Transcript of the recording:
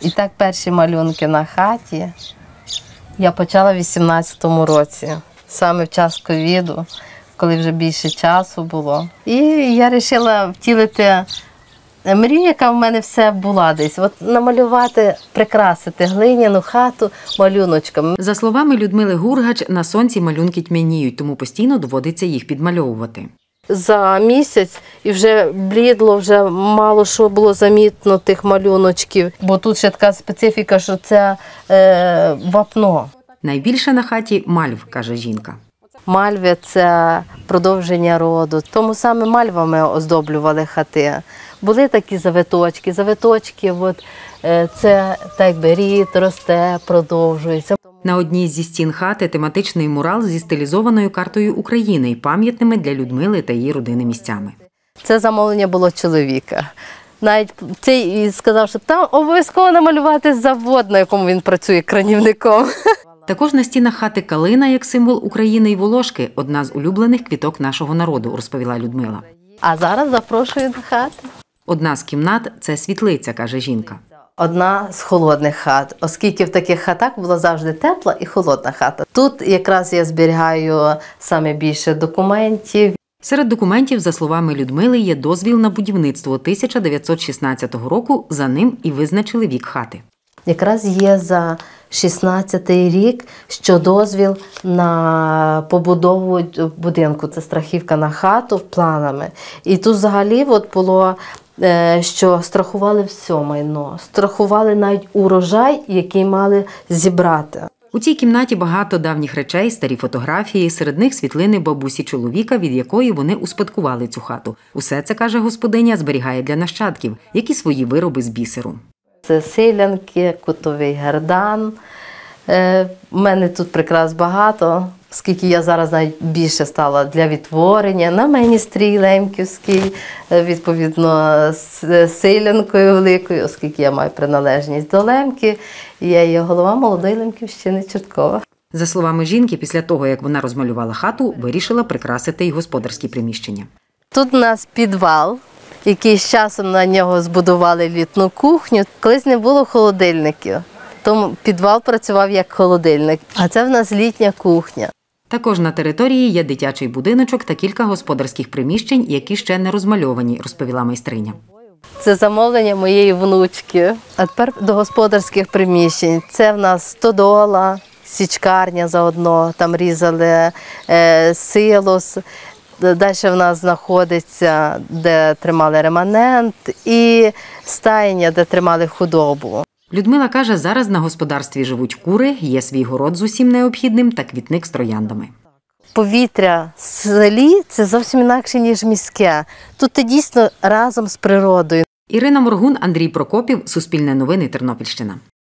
І так перші малюнки на хаті я почала в 18-му році, саме в час ковіду, коли вже більше часу було. І я вирішила втілити мрію, яка в мене все була десь. От намалювати, прикрасити глиняну хату малюночками. За словами Людмили Гургач, на сонці малюнки тьмяніють, тому постійно доводиться їх підмальовувати. За місяць і вже блідло, вже мало що було замітно тих малюночків. Бо тут ще така специфіка, що це вапно. Найбільше на хаті мальв, каже жінка. Мальви – це продовження роду. Тому саме мальвами оздоблювали хати. Були такі завиточки. Завиточки це так якби рід росте, продовжується. На одній зі стін хати тематичний мурал зі стилізованою картою України і пам'ятними для Людмили та її родини місцями. Це замовлення було чоловіка. Навіть цей сказав, що там обов'язково намалювати завод, на якому він працює кранівником. Також на стінах хати калина, як символ України і Волошки – одна з улюблених квіток нашого народу, розповіла Людмила. А зараз запрошую до хати. Одна з кімнат – це світлиця, каже жінка. Одна з холодних хат, оскільки в таких хатах була завжди тепла і холодна хата. Тут якраз я зберігаю саме більше документів. Серед документів, за словами Людмили, є дозвіл на будівництво 1916 року, за ним і визначили вік хати. Якраз є за 16-й рік, що дозвіл на побудову будинку. Це страхівка на хату планами. І тут взагалі було, що страхували все майно. Страхували навіть урожай, який мали зібрати. У цій кімнаті багато давніх речей, старі фотографії, серед них світлини бабусі чоловіка, від якої вони успадкували цю хату. Усе це, каже господиня, зберігає для нащадків, як і свої вироби з бісеру. Це силянки, кутовий гердан. У мене тут прикрас багато, оскільки я зараз навіть більше стала для відтворення. На мені стрій лемківський, відповідно, з силянкою великою, оскільки я маю приналежність до Лемки. Я є голова молодої Лемківщини Чорткова. За словами жінки, після того, як вона розмалювала хату, вирішила прикрасити й господарські приміщення. Тут у нас підвал, який з часом на нього збудували літну кухню. Колись не було холодильників, тому підвал працював як холодильник. А це в нас літня кухня. Також на території є дитячий будиночок та кілька господарських приміщень, які ще не розмальовані, розповіла майстриня. Це замовлення моєї внучки. А тепер до господарських приміщень. Це в нас стодола, січкарня заодно, там різали силос. Далі в нас знаходиться, де тримали реманент, і стайня, де тримали худобу. Людмила каже, зараз на господарстві живуть кури, є свій город з усім необхідним та квітник з трояндами. Повітря в селі – це зовсім інакше, ніж міське. Тут ти дійсно разом з природою. Ірина Моргун, Андрій Прокопів, Суспільне новини, Тернопільщина.